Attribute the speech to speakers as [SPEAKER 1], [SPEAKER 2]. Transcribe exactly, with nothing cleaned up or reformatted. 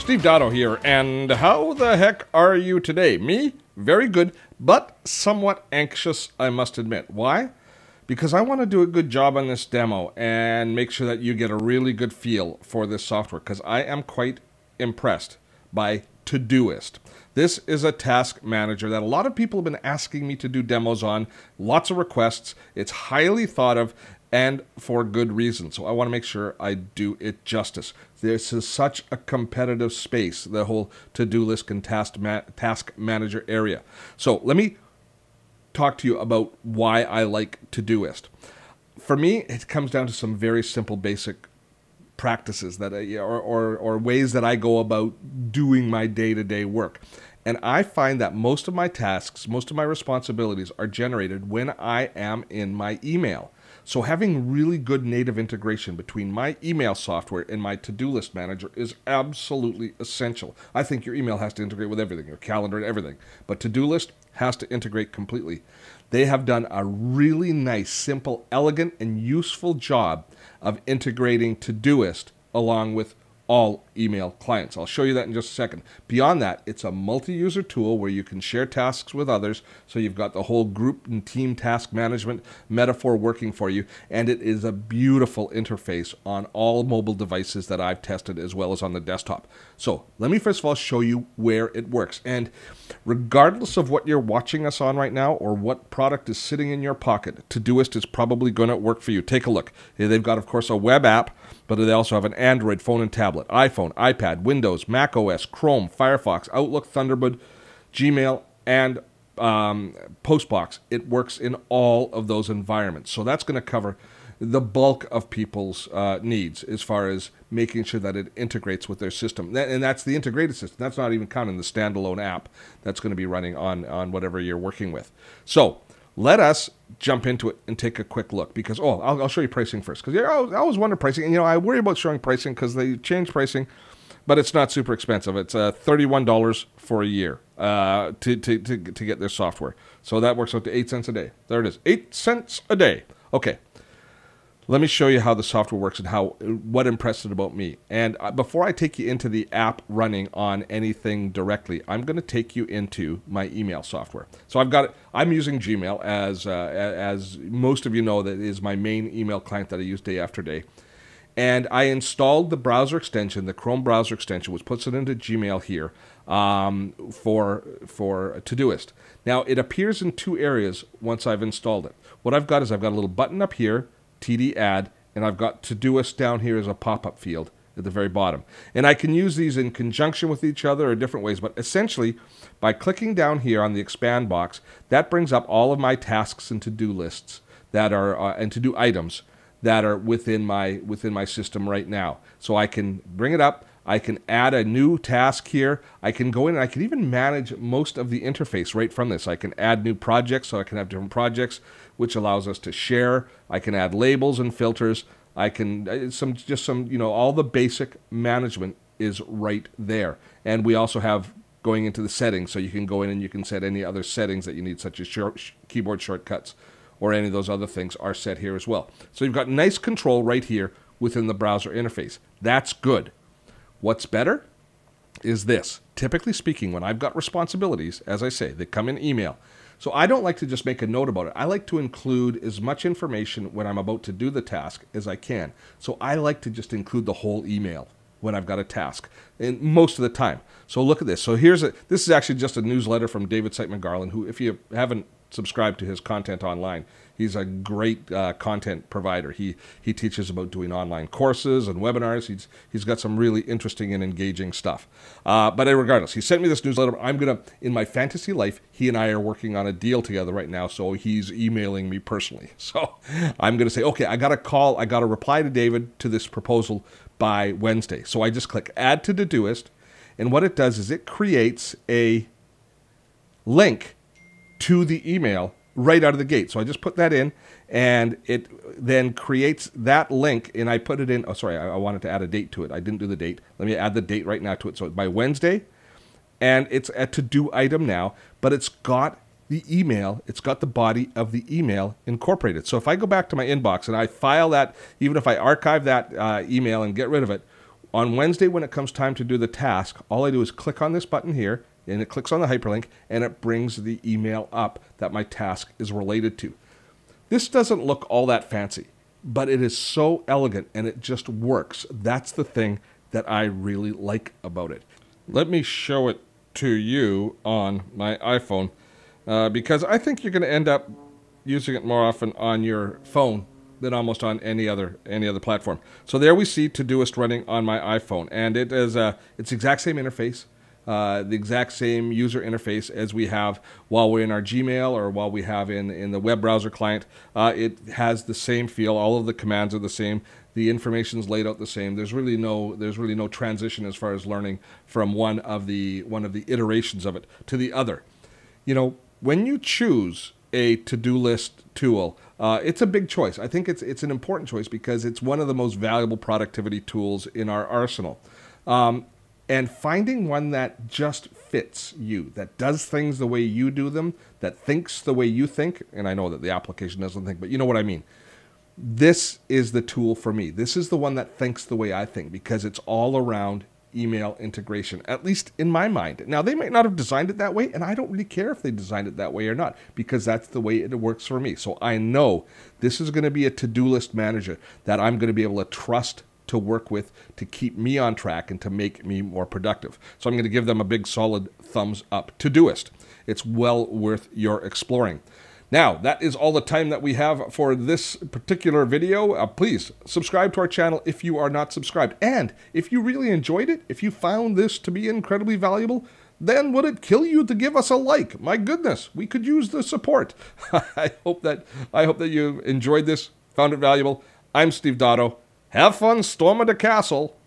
[SPEAKER 1] Steve Dotto here, and how the heck are you today? Me? Very good, but somewhat anxious, I must admit. Why? Because I want to do a good job on this demo and make sure that you get a really good feel for this software, because I am quite impressed by ToDoist. This is a task manager that a lot of people have been asking me to do demos on, lots of requests. It's highly thought of, and for good reason. So I want to make sure I do it justice. This is such a competitive space, the whole to-do list and task, ma task manager area. So let me talk to you about why I like ToDoist. For me, it comes down to some very simple, basic practices that I, or, or, or ways that I go about doing my day-to-day work. And I find that most of my tasks, most of my responsibilities are generated when I am in my email. So having really good native integration between my email software and my to-do list manager is absolutely essential. I think your email has to integrate with everything, your calendar and everything. But to-do list has to integrate completely. They have done a really nice, simple, elegant, and useful job of integrating ToDoist along with all email clients. I'll show you that in just a second. Beyond that, it's a multi-user tool where you can share tasks with others, so you've got the whole group and team task management metaphor working for you, and it is a beautiful interface on all mobile devices that I've tested as well as on the desktop. So let me first of all show you where it works. And regardless of what you're watching us on right now or what product is sitting in your pocket, ToDoist is probably going to work for you. Take a look. They've got, of course, a web app, but they also have an Android phone and tablet, iPhone, iPad, Windows, Mac O S, Chrome, Firefox, Outlook, Thunderbird, Gmail, and um, Postbox. It works in all of those environments. So that's going to cover the bulk of people's uh, needs as far as making sure that it integrates with their system. And that's the integrated system. That's not even counting the standalone app that's going to be running on, on whatever you're working with. So let us jump into it and take a quick look, because, oh, I'll, I'll show you pricing first, because I always wonder pricing. And, you know, I worry about showing pricing because they change pricing, but it's not super expensive. It's uh, thirty-one dollars for a year uh, to, to, to, to get their software. So that works out to eight cents a day. There it is, eight cents a day. Okay. Let me show you how the software works and how what impressed it about me. And before I take you into the app running on anything directly, I'm going to take you into my email software. So I've got it. I'm using Gmail, as uh, as most of you know, that is my main email client that I use day after day. And I installed the browser extension, the Chrome browser extension, which puts it into Gmail here um, for for ToDoist. Now it appears in two areas once I've installed it. What I've got is I've got a little button up here, T D add, and I've got ToDoist down here as a pop-up field at the very bottom. And I can use these in conjunction with each other or different ways, but essentially by clicking down here on the expand box, that brings up all of my tasks and to-do lists that are uh, and to-do items that are within my within my system right now. So I can bring it up, I can add a new task here, I can go in and I can even manage most of the interface right from this. I can add new projects, so I can have different projects, which allows us to share. I can add labels and filters. I can, some just some, you know, all the basic management is right there. And we also have going into the settings, so you can go in and you can set any other settings that you need, such as short, keyboard shortcuts or any of those other things are set here as well. So you've got nice control right here within the browser interface. That's good. What's better is this. Typically speaking, when I've got responsibilities, as I say, they come in email. So I don't like to just make a note about it. I like to include as much information when I'm about to do the task as I can. So I like to just include the whole email when I've got a task, and most of the time. So look at this. So here's a, this is actually just a newsletter from David Siteman Garland, who, if you haven't subscribed to his content online, he's a great uh, content provider. He he teaches about doing online courses and webinars. He's he's got some really interesting and engaging stuff. Uh, but regardless, he sent me this newsletter. I'm gonna, in my fantasy life, he and I are working on a deal together right now. So he's emailing me personally. So I'm gonna say, okay, I got to call. I got to reply to David to this proposal by Wednesday. So I just click Add to ToDoist, and what it does is it creates a link to the email right out of the gate. So I just put that in, and it then creates that link, and I put it in. Oh, sorry, I, I wanted to add a date to it. I didn't do the date. Let me add the date right now to it. So by Wednesday, and it's a to-do item now, but it's got the email, it's got the body of the email incorporated. So if I go back to my inbox and I file that, even if I archive that uh, email and get rid of it, on Wednesday, when it comes time to do the task, all I do is click on this button here, and it clicks on the hyperlink, and it brings the email up that my task is related to. This doesn't look all that fancy, but it is so elegant, and it just works. That's the thing that I really like about it. Let me show it to you on my iPhone, uh, because I think you're going to end up using it more often on your phone than almost on any other any other platform. So there we see Todoist running on my iPhone, and it is uh, it's the exact same interface, uh, the exact same user interface as we have while we're in our Gmail or while we have in in the web browser client. Uh, it has the same feel. All of the commands are the same. The information's laid out the same. There's really no there's really no transition as far as learning from one of the one of the iterations of it to the other. You know, when you choose a to-do list tool, uh, it's a big choice. I think it's it's an important choice because it's one of the most valuable productivity tools in our arsenal. Um, and finding one that just fits you, that does things the way you do them, that thinks the way you think, and I know that the application doesn't think, but you know what I mean. This is the tool for me. This is the one that thinks the way I think because it's all around email integration, at least in my mind. Now, they might not have designed it that way, and I don't really care if they designed it that way or not, because that's the way it works for me. So I know this is going to be a to-do list manager that I'm going to be able to trust to work with to keep me on track and to make me more productive. So I'm going to give them a big solid thumbs up. Todoist. It's well worth your exploring. Now, that is all the time that we have for this particular video. Uh, please subscribe to our channel if you are not subscribed. And if you really enjoyed it, if you found this to be incredibly valuable, then would it kill you to give us a like? My goodness, we could use the support. I hope that I hope that you enjoyed this, found it valuable. I'm Steve Dotto. Have fun storming the castle.